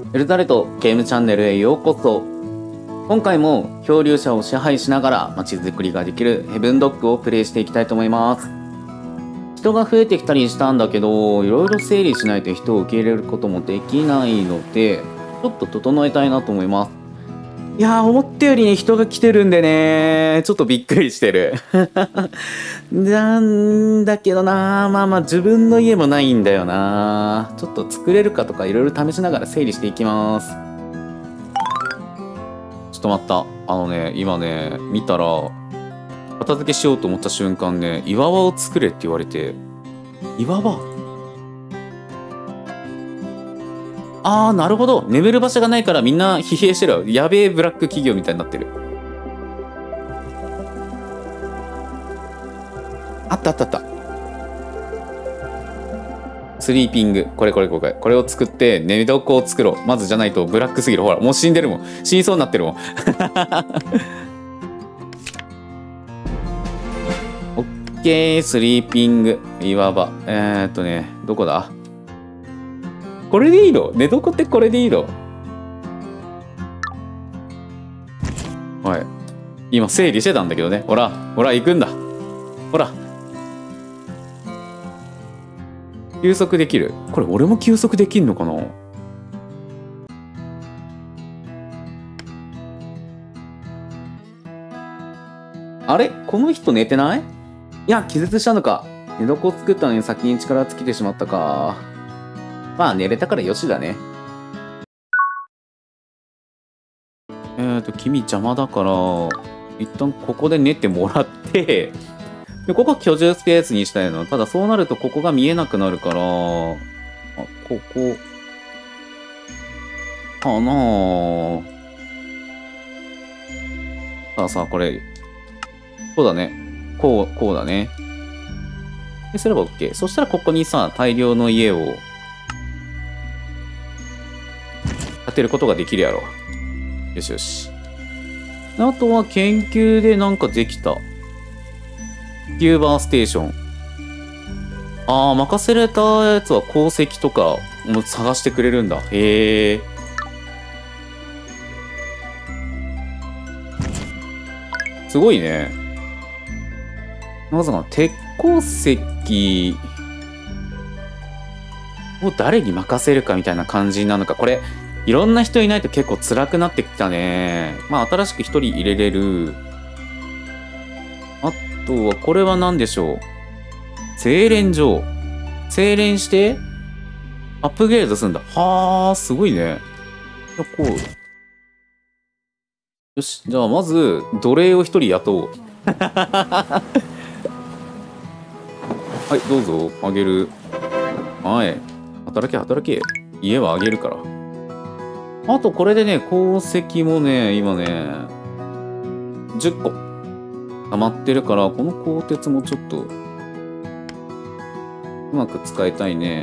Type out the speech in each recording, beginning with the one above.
エルタレトゲームチャンネルへようこそ。今回も漂流者を支配しながら街づくりができるヘブンドッグをプレイしていきたいと思います。人が増えてきたりしたんだけど、いろいろ整理しないと人を受け入れることもできないので、ちょっと整えたいなと思います。いやー、思ったよりね、人が来てるんでね、ちょっとびっくりしてる。なんだけどな、まあ自分の家もないんだよな。ちょっと作れるかとかいろいろ試しながら整理していきます。ちょっと待った。今ね、見たら、片付けしようと思った瞬間ね、岩場を作れって言われて、岩場？なるほど。眠る場所がないからみんな疲弊してる。やべえブラック企業みたいになってる。あった。スリーピング。これを作って寝床を作ろう。まずじゃないとブラックすぎる。ほら、もう死んでるもん。死にそうになってるもん。オッケー、スリーピング。岩場。どこだ？これでいいの？寝床ってこれでいいの？はい。今整理してたんだけどね。ほら、行くんだ。ほら。休息できる。これ俺も休息できんのかな？あれ？この人寝てない？いや、気絶したのか。寝床を作ったのに先に力尽きてしまったか。まあ寝れたからよしだね。君邪魔だから、一旦ここで寝てもらって、で、ここ居住スペースにしたいの。ただそうなるとここが見えなくなるから、ここ、かなぁ。さあ、これ、そうだね。こうだね。ですれば OK。そしたらここにさ、大量の家を建てることができるやろ。よしよし。あとは研究でなんかできた。キューバーステーション。任せられたやつは鉱石とかも探してくれるんだ。へえ。すごいね。まずは鉄鉱石を誰に任せるかみたいな感じなのか。これ、いろんな人いないと結構辛くなってきたね。まあ、新しく一人入れれる。あとは、これは何でしょう。精錬場。精錬して、アップグレードするんだ。はあ、すごいね。こう。よし、じゃあまず、奴隷を一人雇おう。はい、どうぞ、あげる。はい。働け。家はあげるから。あと、これでね、鉱石もね、今ね、10個溜まってるから、この鋼鉄もちょっと、うまく使いたいね。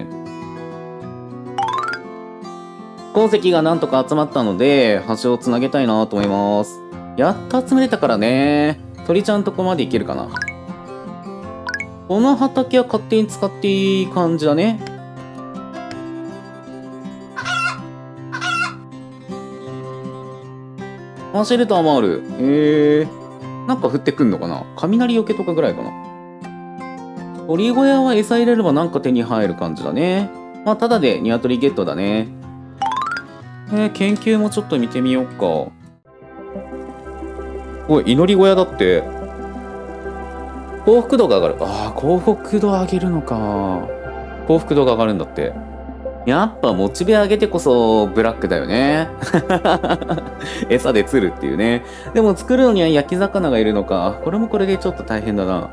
鉱石がなんとか集まったので、橋をつなげたいなと思います。やっと集めれたからね。鳥ちゃんとこまでいけるかな。この畑は勝手に使っていい感じだね。シェルターもある。なんか降ってくんのかな？雷よけとかぐらいかな。鳥小屋は餌入れればなんか手に入る感じだね。まあ、ただで鶏ゲットだね。研究もちょっと見てみようか。おい、祈り小屋だって。幸福度が上がる。幸福度上げるのか。幸福度が上がるんだって。やっぱモチベ上げてこそブラックだよね。餌で釣るっていうね。でも作るのには焼き魚がいるのか。これもこれでちょっと大変だな。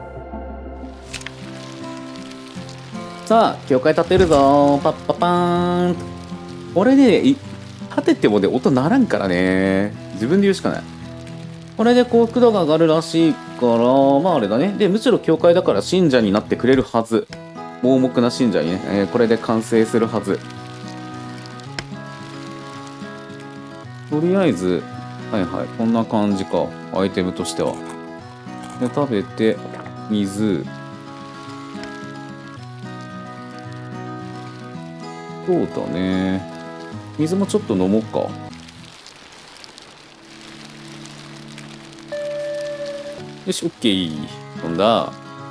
さあ、教会建てるぞ。パッパパーン。これね、立ててもね、音ならんからね。自分で言うしかない。これで幸福度が上がるらしいから、まああれだね。で、むしろ教会だから信者になってくれるはず。盲目な信者にね、これで完成するはず。とりあえず、こんな感じか。アイテムとしては。で、食べて、水。そうだね。 水もちょっと飲もうか。よし、オッケー。飲んだ。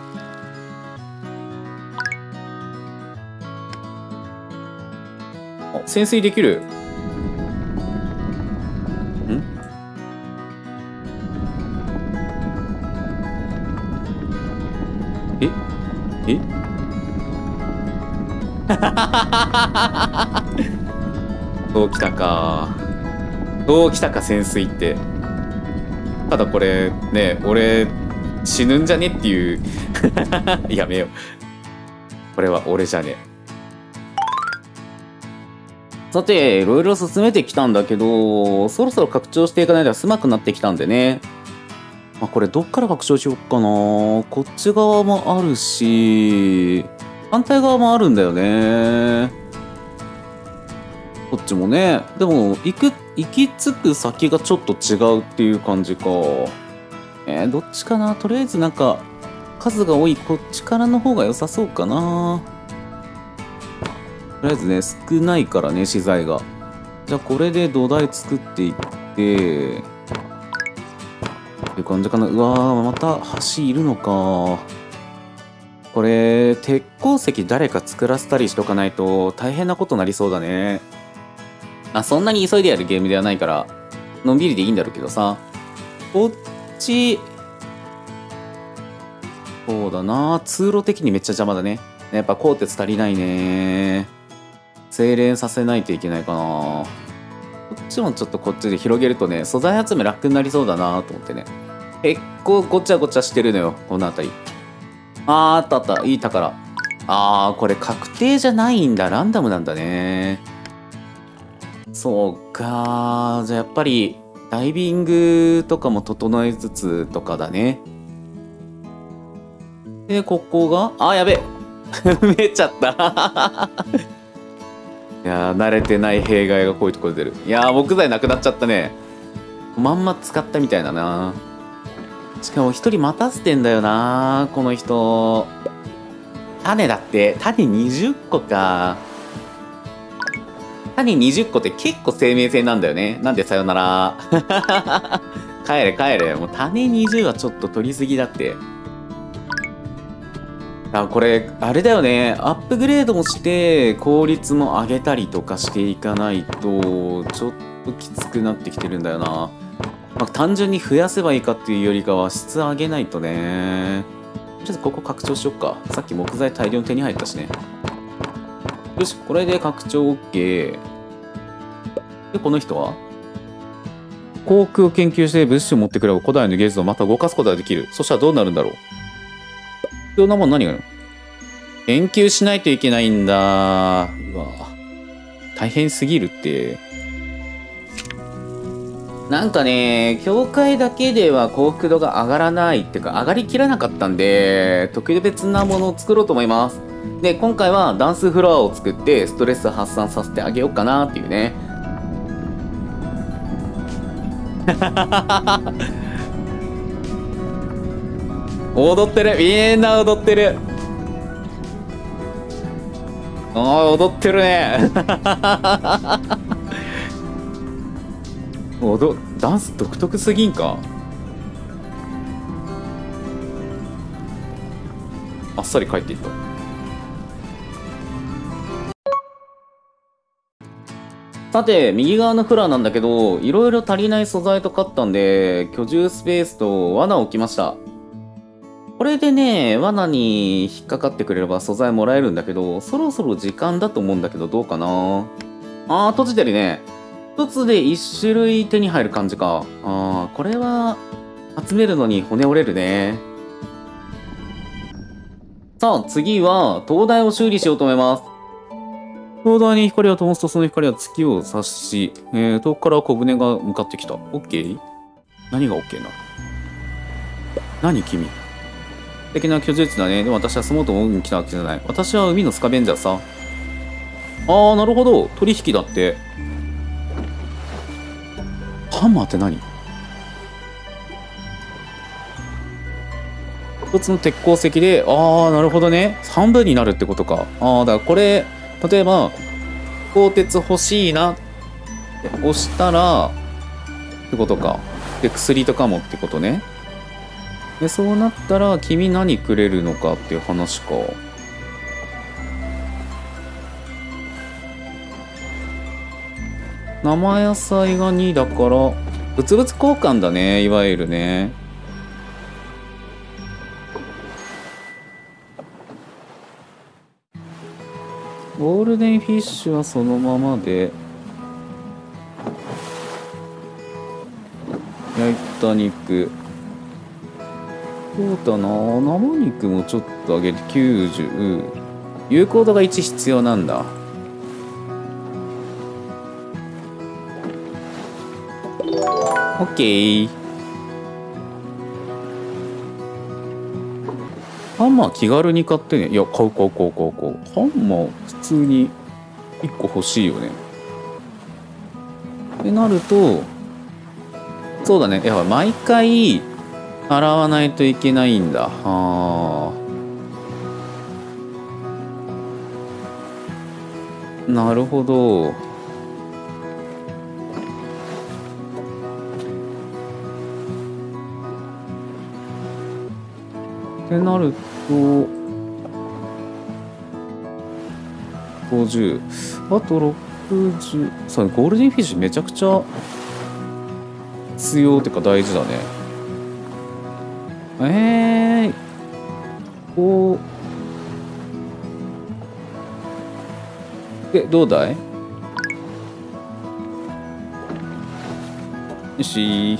あ、潜水できる。ん？え？そうきたか。そうきたか、潜水って。ただこれね、俺死ぬんじゃねっていうやめよう。これは俺じゃね。さて、いろいろ進めてきたんだけど、そろそろ拡張していかないと狭くなってきたんでね。まあ、これどっから拡張しよっかな。こっち側もあるし、反対側もあるんだよね。こっちもね。でも、行き着く先がちょっと違うっていう感じか。どっちかな。とりあえずなんか、数が多いこっちからの方が良さそうかな。とりあえずね、少ないからね、資材が。じゃあこれで土台作っていって、っていう感じかな。うわー、また橋いるのか。これ、鉄鉱石誰か作らせたりしとかないと大変なことになりそうだね。そんなに急いでやるゲームではないから、のんびりでいいんだろうけどさ。こっち、そうだな。通路的にめっちゃ邪魔だね。やっぱ鋼鉄足りないね。精錬させないといけないかな。こっちもちょっとこっちで広げるとね、素材集め楽になりそうだなと思ってね。結構ごちゃごちゃしてるのよ、この辺り。あったあった、いい宝。これ確定じゃないんだ。ランダムなんだね。そうか。じゃあやっぱり、ダイビングとかも整えつつとかだね。で、ここが、やべえ。埋めちゃった。いやー、慣れてない弊害がこういうところで出る。いやー、木材なくなっちゃったね。まんま使ったみたいだな。しかも一人待たせてんだよな、この人。種だって、種20個か。種20個って結構生命線なんだよね。なんでさよなら。帰れ帰れ。もう種20はちょっと取りすぎだって。これ、あれだよね。アップグレードもして、効率も上げたりとかしていかないと、ちょっときつくなってきてるんだよな。単純に増やせばいいかっていうよりかは、質上げないとね。とりあえずここ拡張しよっか。さっき木材大量に手に入ったしね。よし、これで拡張 OK。で、この人は航空を研究して物資を持ってくれば古代の技術をまた動かすことができる。そしたらどうなるんだろう。必要なもん何があるの？研究しないといけないんだ。うわ、大変すぎるって。なんかね、教会だけでは幸福度が上がらないっていうか、上がりきらなかったんで、特別なものを作ろうと思います。で、今回はダンスフロアを作ってストレス発散させてあげようかなっていうね。踊ってる、みんな踊ってる。踊ってるね。ダンス独特すぎんか。あっさり帰っていった。さて、右側のフラーなんだけど、いろいろ足りない素材と買ったんで、居住スペースと罠を置きました。これでね、罠に引っかかってくれれば素材もらえるんだけど、そろそろ時間だと思うんだけど、どうかな。閉じてるね。一つで一種類手に入る感じか。これは、集めるのに骨折れるね。さあ、次は、灯台を修理しようと思います。灯台に光を灯すと、その光は月を指し、遠くから小舟が向かってきた。オッケー？何がオッケーな？何君？素敵な居住地だね。でも私は住もうと思うに来たわけじゃない。私は海のスカベンジャーさ。なるほど。取引だって。ハンマーって何？一つの鉄鉱石で、なるほどね。半分になるってことか。だからこれ、例えば、鋼鉄欲しいなっで押したらってことか。で薬とかもってことね。でそうなったら君何くれるのかっていう話か。生野菜が2だから物々交換だね、いわゆるね。ゴールデンフィッシュはそのままで、焼いた肉、そうだな、生肉もちょっと上げて90、有効度が1必要なんだ。オッケー。ハンマー気軽に買ってね。いや、買う。ハンマー普通に1個欲しいよね。ってなると、そうだね。やっぱ毎回洗わないといけないんだ。なるほど。ってなると50、あと60。そう、ゴールデンフィッシュめちゃくちゃ必要ってか大事だね。こうどうだい？よし、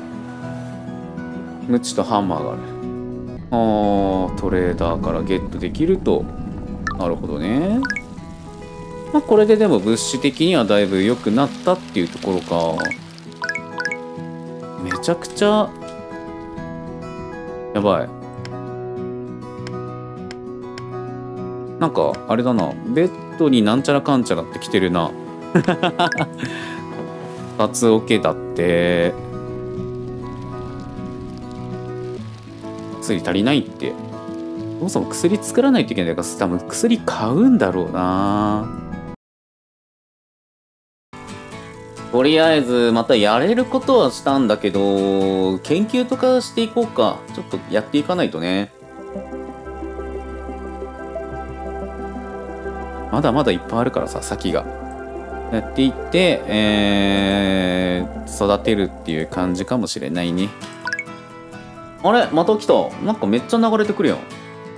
ムチとハンマーがある。トレーダーからゲットできると。なるほどね。まあこれででも物資的にはだいぶ良くなったっていうところか。めちゃくちゃやばい。なんかあれだな、ベッドになんちゃらかんちゃらって来てるな。2つ置けだって。薬足りないって。そもそも薬作らないといけないから多分薬買うんだろうな。とりあえずまたやれることはしたんだけど、研究とかしていこうか。ちょっとやっていかないとね。まだまだいっぱいあるからさ、先が。やっていって、育てるっていう感じかもしれないね。あれまた来た。なんかめっちゃ流れてくるやん。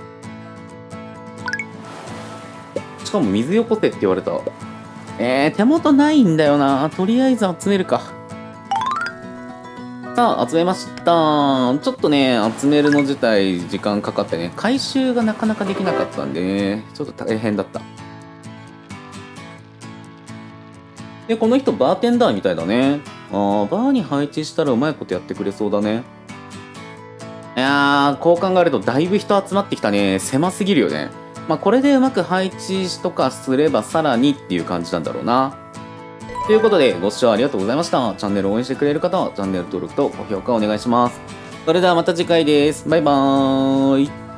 しかも水よこせって言われた。手元ないんだよな。とりあえず集めるか。さあ、集めました。ちょっとね、集めるの自体時間かかってね、回収がなかなかできなかったんでね、ちょっと大変だった。で、この人バーテンダーみたいだね。バーに配置したらうまいことやってくれそうだね。いやー、こう考えるとだいぶ人集まってきたね。狭すぎるよね。まあこれでうまく配置とかすればさらにっていう感じなんだろうな。ということでご視聴ありがとうございました。チャンネルを応援してくれる方はチャンネル登録と高評価お願いします。それではまた次回です。バイバーイ。